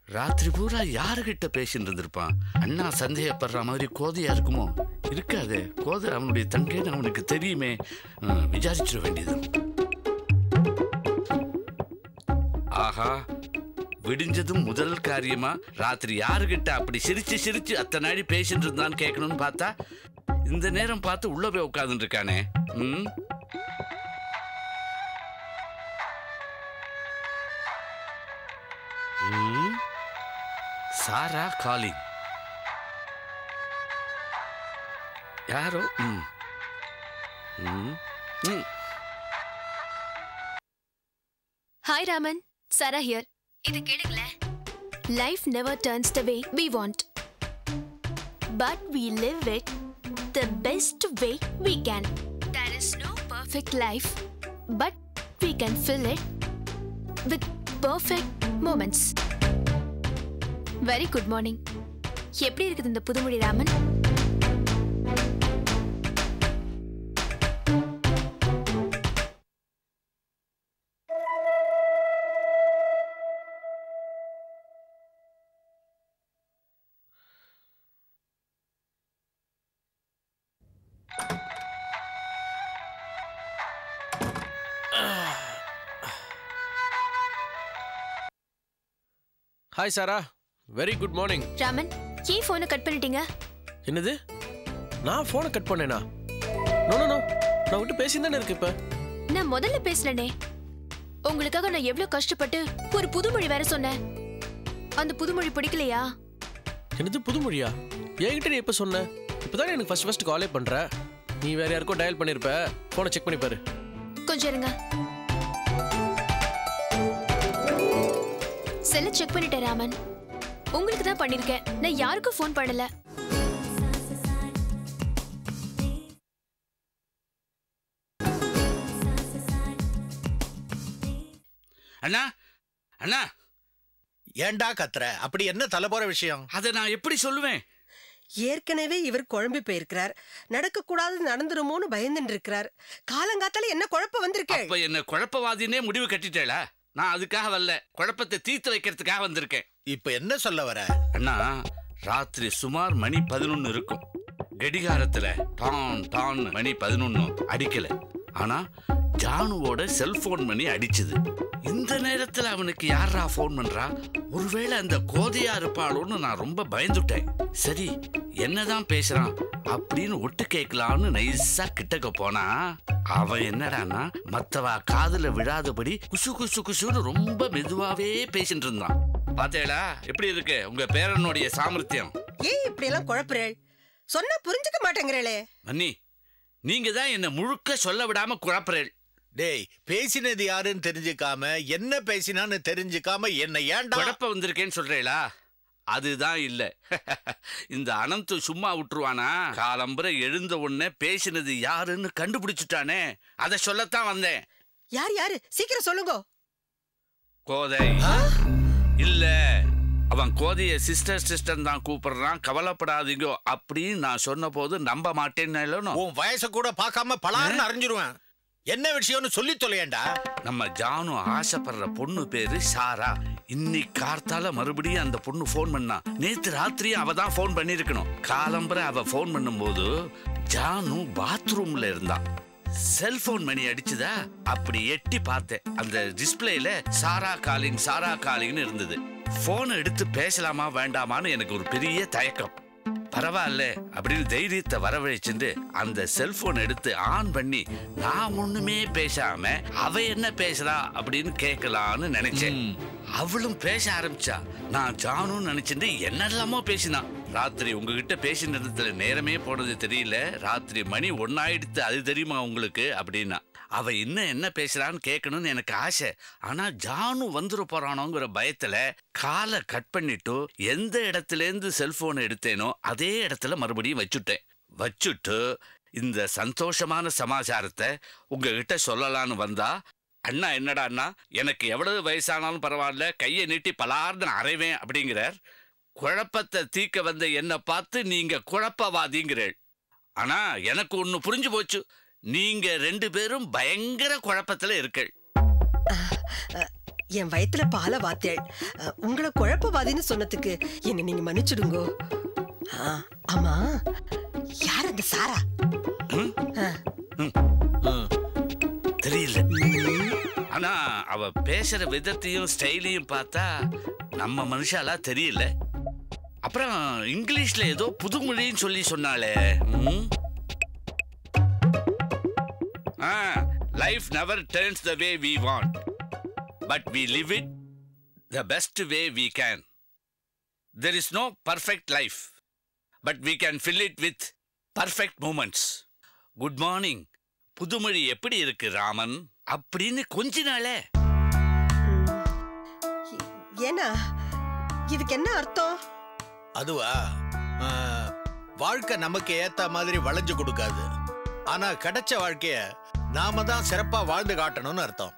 ராத்திரி பூரா யாருகிட்ட பேசிட்டு இருந்திருப்பான்? அண்ணா சந்தேகப்படுற மாதிரி கோதையா இருக்குமோ? இருக்காது, கோதை அவனுடைய தங்கைன்னு அவனுக்கு தெரியுமே. விசாரிச்சிட வேண்டியது. ஆஹா, விடிஞ்சதும் முதல் காரியமா ராத்திரி யாருகிட்ட அப்படி சிரிச்சு சிரிச்சு அத்தனை நாடி பேசிட்டு இருந்தான்னு கேட்கணும்னு பார்த்தா இந்த நேரம் பார்த்து உள்ள போய் உட்கார்ந்துட்டு இருக்கானே. Sara calling. யாரோ? Hi Raman, Sarah here. இது கேளுங்களே. Life never turns the way we want, but we live it the best way we can. There is no perfect life, but we can fill it with perfect moments. Very good morning. எப்படி இருக்குது இந்த புதுமொழி Raman? Hi Sara, very good morning. Raman, ஏன் போனை cut பண்ணிட்டீங்க? என்னது, நான் போனை கட் பண்ணேனா? நோ நோ நோ, நான் விட்டு பேசி தானே இருக்கு. இப்ப நான் முதல்ல பேசலனே. உங்களுக்காக நான் எவ்வளவு கஷ்டப்பட்டு ஒரு புதுமொழி வேற சொன்னேன். அந்த புதுமொழி பிடிக்கலையா? என்னது புதுமொழியா? என்கிட்ட நீ எப்ப சொன்ன? இப்பதானே எனக்கு ஃபர்ஸ்ட் காலே பண்ற. நீ வேற யாருக்கோ டயல் பண்ணிருப்ப. போனை செக் பண்ணி பாரு. கொஞ்சம் இருங்க. செல்ல செக் பண்ணிட்டேன் ராமன். உங்களுக்கு தான் பண்ணிருக்கேன், நான் யாருக்கும் ஃபோன் பண்ணல. அண்ணா அண்ணா, ஏண்டா கத்துற? அப்படி என்ன தலை போற விஷயம்? அதை நான் எப்படி சொல்லுவேன்? ஏற்கனவே இவர் குழம்பி போயிருக்கிறார். நடக்க கூடாது நடந்துருமோன்னு பயந்துட்டு இருக்கிறார். காலங்காத்தால என்ன குழப்பம் வந்திருக்கேன்? அப்ப என்ன குழப்பவாதினே முடிவு கட்டிட்டேளா? நான் அதுக்காக வரல, குழப்பத்தை தீர்த்து வைக்கிறதுக்காக வந்திருக்கேன். இப்ப என்ன சொல்ல வர? அண்ணா, ராத்திரி சுமார் மணி 11 இருக்கும். கடிகாரத்துல டான் டான் மணி 11 அடிக்கல. ஆனா ஜானுவோட செல்போன் மணி அடிச்சுது. இந்த நேரத்துல அவனுக்கு யாரா போன் பண்றா? ஒருவேளை அந்த கோதையா இருப்பாளோன்னு நான் ரொம்ப பயந்துட்டேன். சரி, என்னதான் பேசுறான் அப்படின்னு ஒட்டு கேட்கலான்னு நைஸா கிட்டக்க போனா அவன் என்னடான்னா மத்தவா காதுல விழாதபடி குசு குசு குசுன்னு ரொம்ப மெதுவாவே பேசிட்டு இருந்தான். பாத்தேடா எப்படி இருக்கு உங்க பேரனுடைய சாமர்த்தியம்? ஏன் இப்படி எல்லாம் குழப்புறேள்? சொன்னா புரிஞ்சுக்க மாட்டேங்கிறேளே. அண்ணி, நீங்க தான் என்ன முழுக்க சொல்ல விடாம குழப்புறேள். டேய், பேசினது யாருன்னு தெரிஞ்சுக்காம என்ன பேசினான்னு தெரிஞ்சுக்காம என்ன ஏன்டா குழப்ப வந்திருக்கேன்னு சொல்றேளா? அதுதான் இல்ல. இந்த அனந்து சும்மா விட்டுருவானா? காலம்பரை எழுந்த உடனே பேசினது யாருன்னு கண்டுபிடிச்சுட்டானே, அதை சொல்லத்தான் வந்தேன். யார் யாரு? சீக்கிரம் சொல்லுங்க. கோதை இல்ல, அவன் கோதைய சிஸ்டர் சிஸ்டர் தான் கூப்பிடுறான், கவலைப்படாதீங்க அப்படின்னு நான் சொன்ன போது நம்ப மாட்டேன்னு உன் வயசை கூட பார்க்காம பலாருன்னு அறிஞ்சிருவேன். என்ன விஷயம்னு சொல்லி தொலையேண்டா. நம்ம ஜானு ஆசைப்படுற பொண்ணு பேரு சாரா. இன்னைக்கு கார்த்தால மறுபடியும் அந்த பொண்ணு போன் பண்ணா. நேத்து ராத்திரியும் அவ தான் போன் பண்ணிருக்கணும். காலம்பரை அவ போன் பண்ணும் போது ஜானு பாத்ரூம்ல இருந்தா. செல்போன் மணி அடிச்சுதா? அப்படி எட்டி பார்த்தேன். அந்த டிஸ்பிளேல சாரா காலிங்னு இருந்தது. போன் எடுத்து பேசலாமா வேண்டாமான்னு எனக்கு ஒரு பெரிய தயக்கம். பரவாயில்ல அப்படின்னு தைரியத்தை வரவழைச்சுட்டு அந்த செல்போன் எடுத்து ஆன் பண்ணி நான் ஒண்ணுமே பேசாம அவ என்ன பேசுறா அப்படின்னு கேட்கலான்னு நினைச்சேன். அவளும் பேச ஆரம்பிச்சா. நான் ஜானுன்னு நினைச்சிட்டு என்னெல்லாமோ பேசினா. ராத்திரி உங்ககிட்ட பேசின இடத்துல நேரமே போனது தெரியல, ராத்திரி மணி 1 ஆயிடுத்து, அது தெரியுமா உங்களுக்கு அப்படின்னா. அவ இன்னும் என்ன பேசுறான்னு கேட்கணும்னு எனக்கு ஆசை. ஆனா ஜானு வந்துட போறானோங்கிற பயத்துல காலை கட் பண்ணிட்டு எந்த இடத்துல இருந்து செல்போனை எடுத்தேனோ அதே இடத்துல மறுபடியும் வச்சுட்டு இந்த சந்தோஷமான சமாச்சாரத்தை உங்ககிட்ட சொல்லலான்னு வந்தா, அண்ணா என்னடா அண்ணா, எனக்கு எவ்வளவு வயசானாலும் பரவாயில்ல, கையை நீட்டி பலார்னு அரைவேன் அப்படிங்கிறார். குழப்பத்தை தீர்க்க வந்த என்ன பார்த்து நீங்க குழப்பவாதிங்கிறேன். ஆனா எனக்கு ஒண்ணு புரிஞ்சு போச்சு, நீங்க 2 பேரும் பயங்கர குழப்பத்துல இருக்கீள். என் வயித்துல பால வாத்தேள். உங்களை குழப்பவாதின்னு சொன்னதுக்கு என்ன நீங்க மன்னிச்சுடுங்கோ. ஆமா, யார் அந்த சாரா? தெரியல. ஆனா அவ பேசுற விதத்தையும் ஸ்டைலையும் பார்த்தா நம்ம மனுஷாலா தெரியல. அப்புறம் இங்கிலீஷ்ல ஏதோ புதுமொழின்னு சொல்லி சொன்னாலே. Life never turns the way we want, but we live it the best way we can. There is no perfect life, but we can fill it with perfect moments. Good morning. புதுமொழி எப்படி இருக்கு ராமன் அப்படின்னு கொஞ்ச நாளே. ஏன்னா இதுக்கு என்ன அர்த்தம்? அதுவா, வாழ்க்கை நமக்கு ஏத்த மாதிரி வளைஞ்சு கொடுக்காது. ஆனா கிடைச்ச வாழ்க்கைய நாம தான் சிறப்பா வாழ்ந்து காட்டணும்னு அர்த்தம்.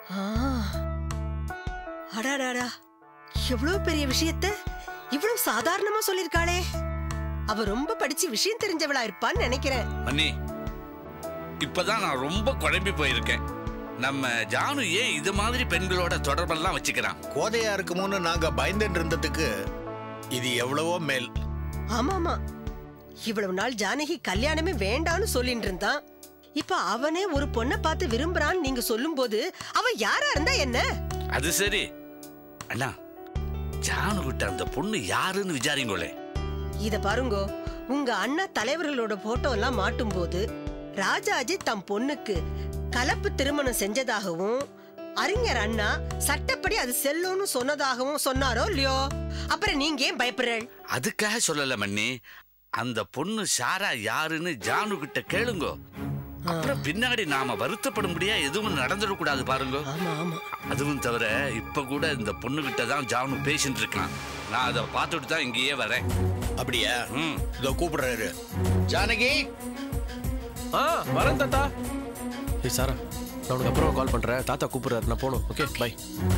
அடாடாடா, எவ்வளவு பெரிய விஷயத்த இவ்வளவு சாதாரணமா சொல்லிருக்காளே. அவ ரொம்ப படிச்சு விஷயம் தெரிஞ்சவளா இருப்பான்னு நினைக்கிறேன். மன்னி, இப்பதான் நான் ரொம்ப குழம்பி போயிருக்கேன். நம்ம ஜானு ஏன் இது மாதிரி பெண்களோட தொடர்பெல்லாம் வச்சுக்கிறான்? கோதையா இருக்குமோன்னு நாங்க பயந்துட்டு இருந்ததுக்கு இது எவ்வளவோ மேல். ஆமாமா, இவ்வளவு நாள் ஜானகி கல்யாணமே வேண்டான்னு சொல்லிட்டு இருந்தான். இப்ப அவனே ஒரு பொண்ணை பார்த்து விரும்புறான்னு நீங்க சொல்லும் போது அவ யாரா இருந்தா என்ன? அது சரி அண்ணா, ஜானு கிட்ட அந்த பொண்ணு யாருன்னு விசாரிங்களே. இத பாருங்கோ, உங்க அண்ணா தலைவர்களோட போட்டோ எல்லாம் மாட்டும் போது ராஜாஜி தம் பொண்ணுக்கு கலப்பு திருமணம் செஞ்சதாகவும் அறிஞர் அண்ணா சட்டப்படி அது செல்லும்னு சொன்னதாகவும் சொன்னாரோ இல்லையோ? அப்புறம் நீங்க ஏன் பயப்படுறேன்? அதுக்காக சொல்லல மன்னி. அந்த பொண்ணு சாரா யாருன்னு ஜானு கிட்ட கேளுங்க. அப்புறம் பின்னாடி நாம வருத்தப்படும்படியா எதுவும் நடந்துடக்கூடாது பாருங்க. அதுவும் தவிர இப்ப கூட இந்த பொண்ணு கிட்ட தான் ஜானு பேசிட்டு இருக்கான். நான் அதை பார்த்துட்டு தான் இங்கேயே வரேன். அப்படியா? இதோ கூப்பிடுறாரு. ஜானகி. வரேன் தாத்தா. ஏய் சாரா, நான் உனக்கு அப்புறம் கால் பண்றேன். தாத்தா கூப்பிடுறாரு, நான் போகணும். Okay, bye.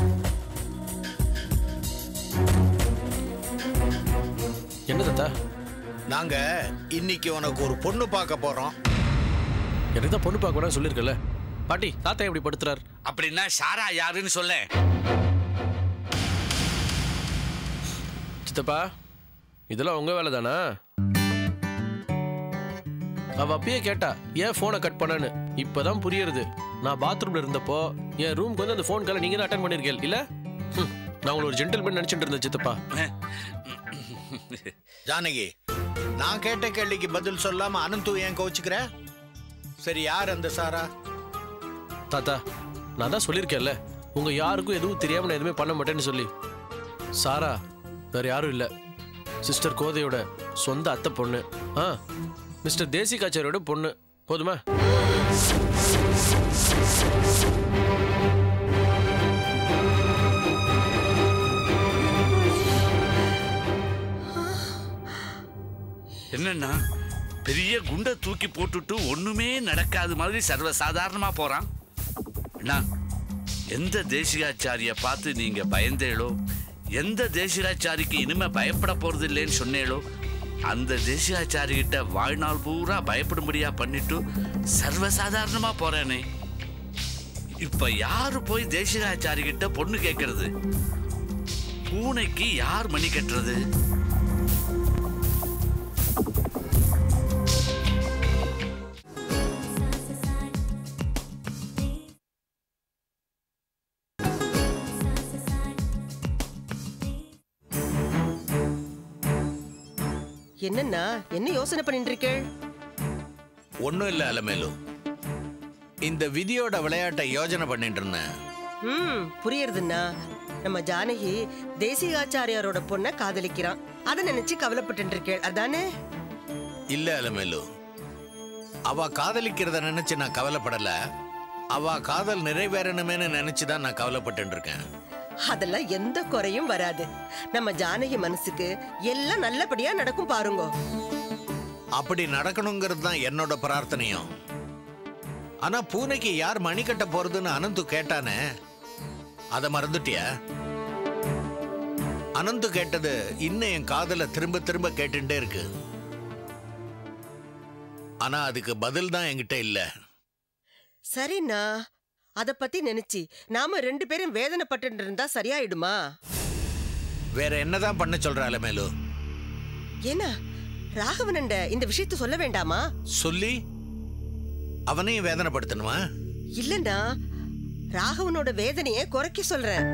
என்ன தாத்தா? நாங்க இன்னைக்கு உனக்கு ஒரு பொண்ணு பார்க்க போறோம். எனக்கு தான் பொண்ணு பார்க்க கூட சொல்லியிருக்கல. பாட்டி, தாத்தா எப்படி படுத்துறாரு? அப்படின்னா சாரா யாருன்னு சொல்ல. சித்தப்பா, இதெல்லாம் உங்க வேலை தானா? அவ அப்பயே கேட்டா ஏன் போனை கட் பண்ணனு. இப்பதான் புரியுறது. நான் பாத்ரூம்ல இருந்தப்போ என் ரூம்க்கு வந்து அந்த போன் காலை நீங்க தான் அட்டன் பண்ணிருக்கீங்க இல்ல? நான் உங்களை ஒரு ஜென்டில்மேன் நினைச்சிட்டு இருந்தேன் சித்தப்பா. ஜானகி, நான் கேட்ட கேள்விக்கு பதில் சொல்லாம அனந்து ஏன் கோச்சுக்கிற? சரி, யார் அந்த சாரா? தாத்தா, நான் தான் சொல்லியிருக்கேன்ல, உங்க யாருக்கும் எதுவும் தெரியாம நான் எதுவுமே பண்ண மாட்டேன்னு சொல்லி. சாரா வேற யாரும் இல்ல, சிஸ்டர் கோதையோட சொந்த அத்தை பொண்ணு. மிஸ்டர் தேசிகாச்சாரியோட பொண்ணு. போதுமா? என்னன்னா பெரிய குண்டை தூக்கி போட்டுட்டு ஒண்ணுமே நடக்காத மாதிரி சர்வசாதாரணமா போறான். அண்ணா, எந்த தேசிகாச்சாரிய பார்த்து நீங்க பயந்தேளோ, எந்த தேசிகாச்சாரிக்கு இனிமே பயப்பட போறது இல்லைன்னு சொன்னேளோ, அந்த தேசிகாச்சாரி கிட்ட வாழ்நாள் பூரா பயப்படும்படியா பண்ணிட்டு சர்வசாதாரணமா போறேனே. இப்ப யாரு போய் தேசிகாச்சாரி கிட்ட பொண்ணு கேட்கறது? பூனைக்கு யார் மணி கட்டுறது? என்னன்னா, என்ன யோசனை பண்ணிட்டு இருக்கே? ஒண்ணும் இல்ல அலமேலு, இந்த விதியோட விளையாட்டை யோஜனை பண்ணிட்டு இருந்தேன். புரியுறதுன்னா, நம்ம ஜானகி தேசிகாச்சாரியாரோட பொண்ணை காதலிக்கிறான். அதை நினைச்சு கவலைப்பட்டு இருக்கேள், அதானே? இல்ல அலமேலு, அவ காதலிக்கிறத நினைச்சு நான் கவலைப்படல. அவ காதல் நிறைவேறணுமேனு நினைச்சுதான் நான் கவலைப்பட்டு இருக்கேன். அதெல்லாம் எந்த குறையும் வராது. நம்ம ஜானகி மனசுக்கு எல்லாம் நல்லபடியா நடக்கும் பாருங்க. அப்படி நடக்கணுங்கிறது தான் என்னோட பிரார்த்தனையும். ஆனா பூனைக்கு யார் மணி கட்ட போறதுன்னு அனந்து கேட்டானே, அத மறந்துட்டியா? அனந்து கேட்டது இன்னும் என் காதல திரும்ப திரும்ப கேட்டுட்டே இருக்கு. ஆனா அதுக்கு பதில் தான் என்கிட்ட இல்ல. சரிண்ணா, அத பத்தி நினைச்சு நாம 2 பேரும் வேதனைப்பட்டு இருந்தா சரியாயிடுமா? வேற என்னதான் பண்ண சொல்ற அலமேலு? ஏன்னா ராகவனண்ட இந்த விஷயத்தை சொல்ல வேண்டாமா? சொல்லி அவனையும் வேதனைப்படுத்தணுமா? இல்லன்னா ராகவனோட வேதனையை குறைக்க சொல்றேன்.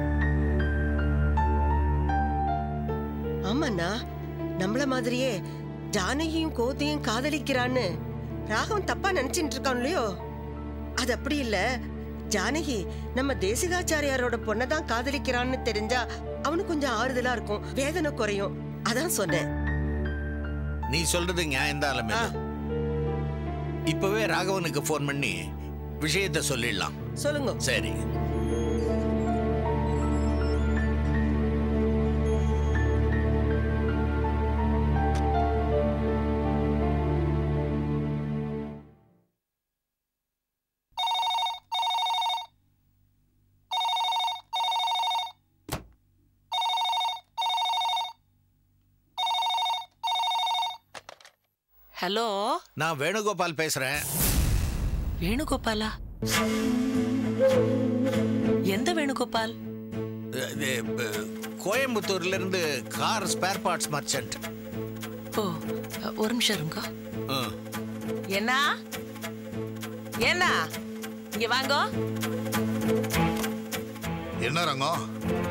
ஆமாண்ணா, நம்மள மாதிரியே ஜானகியும் கோதையும் காதலிக்கிறான்னு ராகவன் தப்பா நினைச்சிட்டு இருக்கான் இல்லையோ? அது அப்படி இல்ல. ஜானகி நம்ம தேசிகாச்சாரியாரோட பொண்ணதான் காதலிக்கிறான்னு தெரிஞ்சா அவனுக்கு கொஞ்சம் ஆறுதலா இருக்கும், வேதனை குறையும். அதான் சொன்னேன். நீ சொல்றது நியாயம்தான் அலமேலு. இப்பவே ராகவனுக்கு போன் பண்ணி விஷயத்தை சொல்லிடலாம். சொல்லுங்க. சரி. ஹலோ, நான் வேணுகோபால் பேசுறேன். வேணுகோபாலா? எந்த வேணுகோபால்? கோயம்புத்தூர்ல இருந்து கார் ஸ்பேர் பார்ட்ஸ் மர்ச்சன்ட். ஓ, ஒரு நிமிஷம் இருங்க. என்ன என்ன இங்க வாங்க. என்ன ரங்கம்?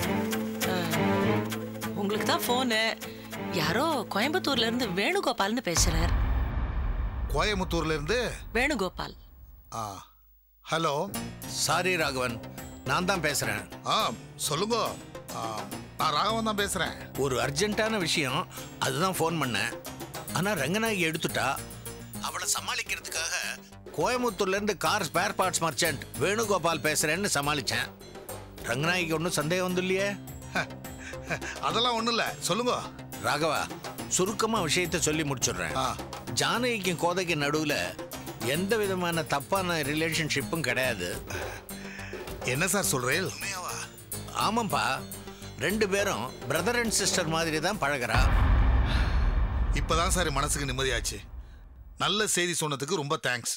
உங்களுக்கு தான் போனு. யாரோ கோயம்புத்தூர்ல இருந்து வேணுகோபால்னு பேசுறார். கோயம்புத்தூர்ல இருந்து வேணுகோபால். ஹலோ. சாரி ராகவன், நான் தான் பேசுறேன். சொல்லுங்க. நான் ராகவன் தான் பேசுறேன். ஒரு அர்ஜென்ட்டான விஷயம், அதுதான் ஃபோன் பண்ணேன். ஆனா ரங்கநாயகி எடுத்துட்டா. அவளை சமாளிக்கிறதுக்காக கோயம்புத்தூர்ல இருந்து car spare parts merchant Venugopal பேசுறேன்னு சமாளிச்சேன். ரங்கநாயகி ஒன்றும் சந்தேகம் வந்து இல்லையே? அதெல்லாம் ஒண்ணும் இல்ல, சொல்லுங்க. ராகவா, சுருக்கமா விஷயத்தை சொல்லி முடிச்சுடுறேன். ஜானகிக்கும் கோதைக்கு நடுவுல எந்த விதமான தப்பான ரிலேஷன்ஷிப்பும் கிடையாது. என்ன சார் சொல்றேன்? ஆமாப்பா, 2 பேரும் பிரதர் அண்ட் சிஸ்டர் மாதிரி தான் பழகிறா. இப்பதான் சார் மனசுக்கு நிம்மதியாச்சு. நல்ல செய்தி சொன்னதுக்கு ரொம்ப தேங்க்ஸ்.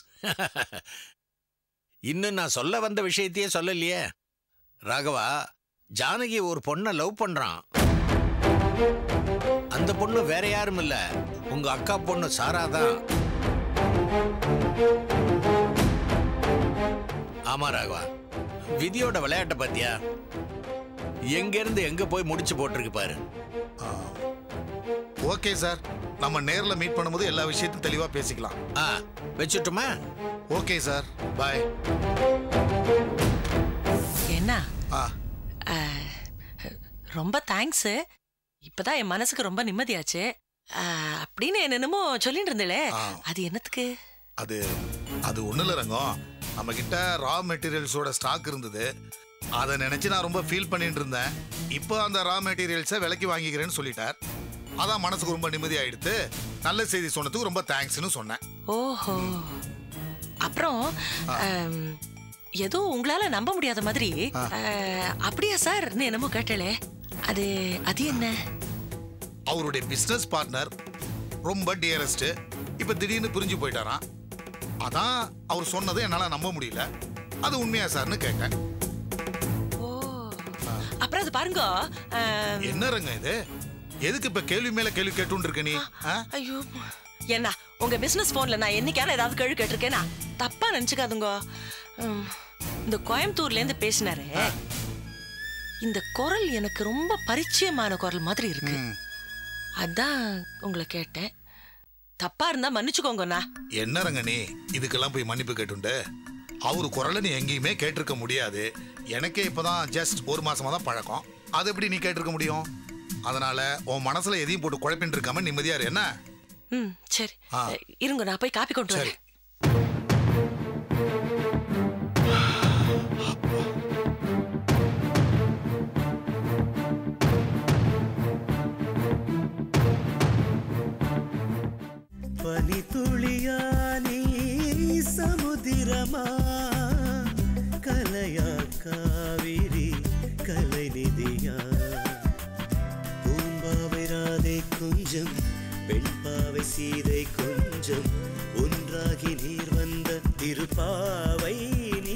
இன்னும் நான் சொல்ல வந்த விஷயத்தையே சொல்லலையே. ராகவா, ஜானகி ஒரு பொண்ணை லவ் பண்றான். அந்த பொண்ணு வேற யாரும் இல்ல, உங்க அக்கா பொண்ணு சாரா தான். ஆமா ராகவா, விதியோட விளையாட்ட பாத்தியா? எங்க இருந்து எங்க போய் முடிச்சு போட்டிருக்கு பாரு. ஓகே சார், நம்ம நேர்ல மீட் பண்ணும்போது எல்லா விஷயத்தையும் தெளிவா பேசிக்கலாம். வச்சுட்டுமா? Okay sir, bye. என்ன? ரொம்ப தேங்க்ஸ். இப்பதான் என் மனசுக்கு ரொம்ப நிம்மதியாச்சு. அப்படின்னு என்னென்னமோ சொல்லிட்டு இருந்தே, அது என்னத்துக்கு? அது ஒண்ணு இல்ல ரங்கம், நம்ம கிட்ட ரா மெட்டீரியல்ஸோட ஸ்டாக் இருந்தது. அதை நினைச்சு நான் ரொம்ப ஃபீல் பண்ணிட்டு இருந்தேன். இப்போ அந்த ரா மெட்டீரியல்ஸை விலைக்கு வாங்கிக்கிறேன்னு சொல்லிட்டார். அதான் மனசுக்கு ரொம்ப நிம்மதி ஆயிடுத்து. நல்ல செய்தி சொன்னதுக்கு ரொம்ப தேங்க்ஸ்னு சொன்னேன். ஓஹோ, அப்புறம் ஏதோ உங்களால நம்ப முடியாத மாதிரி அப்படியா சார் என்னமோ கேட்டலே, அது என்ன? அவருடைய பிசினஸ் பார்ட்னர் ரொம்ப டியரஸ்ட் இப்ப திடீர்னு பிரிஞ்சு போயிட்டாராம். அதான் அவர் சொன்னதை என்னால நம்ப முடியல. அது உண்மையா சார்னு கேட்டேன். ஓ, அப்புறம் அது பாருங்க. என்ன ரங்க இது? எதுக்கு இப்ப கேள்வி மேல கேள்வி கேட்டு இருக்க நீ? ஐயோ, என்ன உங்க பிசினஸ் போன்ல நான் என்னைக்கான ஏதாவது கேள்வி கேட்டிருக்கேனா? தப்பா நினைச்சுக்காதுங்க. இந்த கோயம்புத்தூர்ல இருந்து பேசினாரு, இந்த குரல் எனக்கு ரொம்ப பரிச்சயமான குரல் மாதிரி இருக்கு. அதான் உங்களை கேட்டேன். தப்பா இருந்தா மன்னிச்சுக்கோங்கண்ணா. என்ன ரங்க நீ இதுக்கெல்லாம் போய் மன்னிப்பு கேட்டுண்டு? அவரு குரலை நீ எங்கேயுமே கேட்டிருக்க முடியாது. எனக்கே இப்பதான் ஜஸ்ட் 1 மாசமா தான் பழக்கம். அது எப்படி நீ கேட்டிருக்க முடியும்? அதனால உன் மனசுல எதையும் போட்டு குழப்பின்னு இருக்காம நிம்மதியா இரு. என்ன? சரி, இருங்க, நான் போய் காப்பி கொண்டு வரேன். பனித்துளியா நீ சமுதிரமா, கலையா காவிரி கலைநிதியா, பூம்பாவை ராதை கொஞ்சம் பெண்பாவை சீதை கொஞ்சம் ஒன்றாகி நீர் வந்த திருப்பாவை